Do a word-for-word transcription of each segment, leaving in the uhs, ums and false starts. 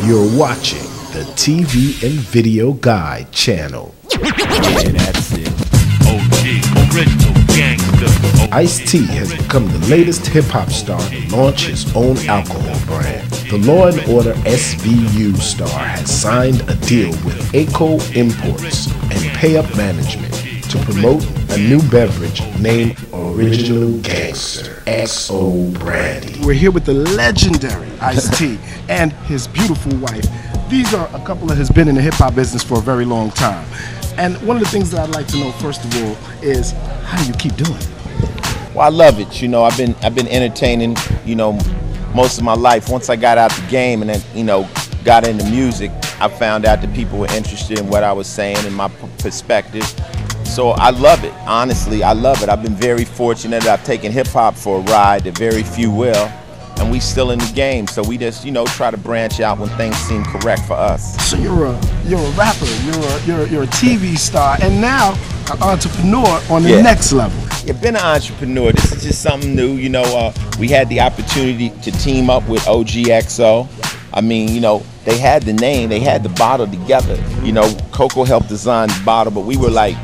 You're watching the T V and Video Guide channel. Yeah, that's it. O G, original gangster. Ice-T has become the latest hip-hop star to launch his own alcohol brand. The Law and Order S V U star has signed a deal with Aiko Imports and Pay Up Management to promote a new beverage named Original Gangster X O Brandy. We're here with the legendary Ice-T and his beautiful wife. These are a couple that has been in the hip-hop business for a very long time. And one of the things that I'd like to know, first of all, is how do you keep doing it? Well, I love it. You know, I've been I've been entertaining, you know, most of my life. Once I got out the game and then, you know, got into music, I found out that people were interested in what I was saying and my perspective. So I love it. Honestly, I love it. I've been very fortunate that I've taken hip-hop for a ride that very few will. And we still in the game, so we just, you know, try to branch out when things seem correct for us. So you're a you're a rapper, you're a you're, you're a T V star, and now an entrepreneur on the yeah. next level. Yeah, been an entrepreneur. This is just something new. You know, uh, we had the opportunity to team up with O G X O. I mean, you know, they had the name, they had the bottle together. You know, Coco helped design the bottle, but we were like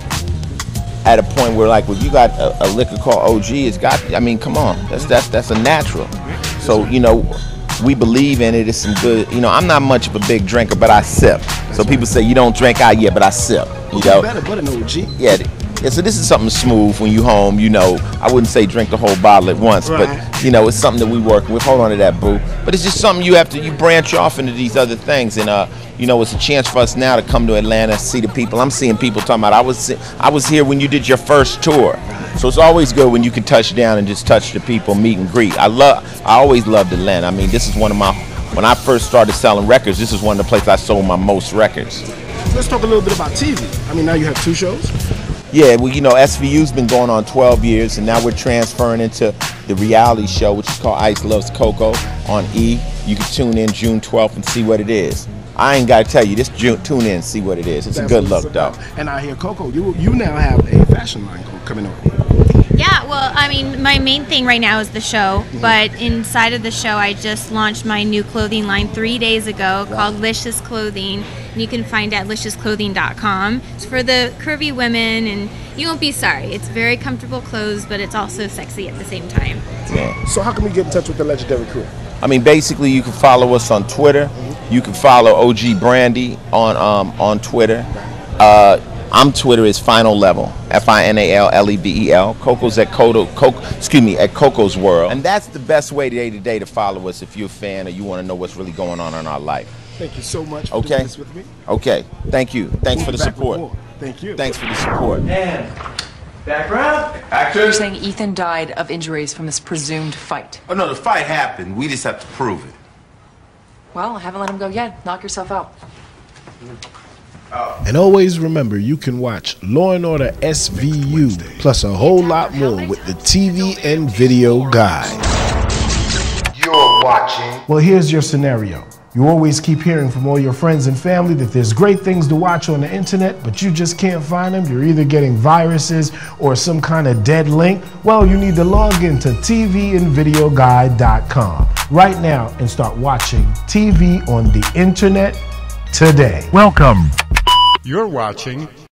at a point where like, well, you got a, a liquor called O G. It's got. I mean, come on, that's that's that's a natural. So, you know, we believe in it. It's some good, you know, I'm not much of a big drinker, but I sip. So people say you don't drink out yet, but I sip. You know? Better but an O G. Yeah, yeah, so this is something smooth when you home, you know. I wouldn't say drink the whole bottle at once, right. but, you know, it's something that we work with. Hold on to that, boo. But it's just something you have to, you branch off into these other things. And, uh, you know, it's a chance for us now to come to Atlanta, see the people. I'm seeing people talking about, I was, I was here when you did your first tour. So it's always good when you can touch down and just touch the people, meet and greet. I love, I always loved Atlanta. I mean, this is one of my, when I first started selling records, this is one of the places I sold my most records. Let's talk a little bit about T V. I mean, now you have two shows. Yeah, well, you know, S V U's been going on twelve years, and now we're transferring into the reality show, which is called Ice Loves Coco on E. You can tune in June twelfth and see what it is. I ain't got to tell you, just tune in and see what it is. It's That's a good look, though. And I hear, Coco, you, you now have a fashion line coming on. Yeah, well, I mean, my main thing right now is the show, but inside of the show, I just launched my new clothing line three days ago wow. called Licious Clothing, and you can find it at licious clothing dot com. It's for the curvy women, and you won't be sorry. It's very comfortable clothes, but it's also sexy at the same time. Yeah. So how can we get in touch with the legendary crew? I mean, basically, you can follow us on Twitter. Mm-hmm. You can follow O G Brandy on um, on Twitter. Uh, I'm Twitter is Final Level, F I N A L L E V E L. Coco's at Coco, Coco, excuse me, at Coco's World, and that's the best way day to day to follow us if you're a fan or you want to know what's really going on in our life. Thank you so much for okay. doing this with me. Okay, thank you. Thanks we'll for the support. Thank you. Thanks for the support. And background, action. You're saying Ethan died of injuries from this presumed fight? Oh no, the fight happened. We just have to prove it. Well, I haven't let him go yet. Knock yourself out. And always remember, you can watch Law and Order S V U plus a whole lot more with the T V and Video Guide. You're watching. Well, here's your scenario. You always keep hearing from all your friends and family that there's great things to watch on the internet, but you just can't find them. You're either getting viruses or some kind of dead link. Well, you need to log into T V and video guide dot com right now and start watching T V on the internet today. Welcome. You're watching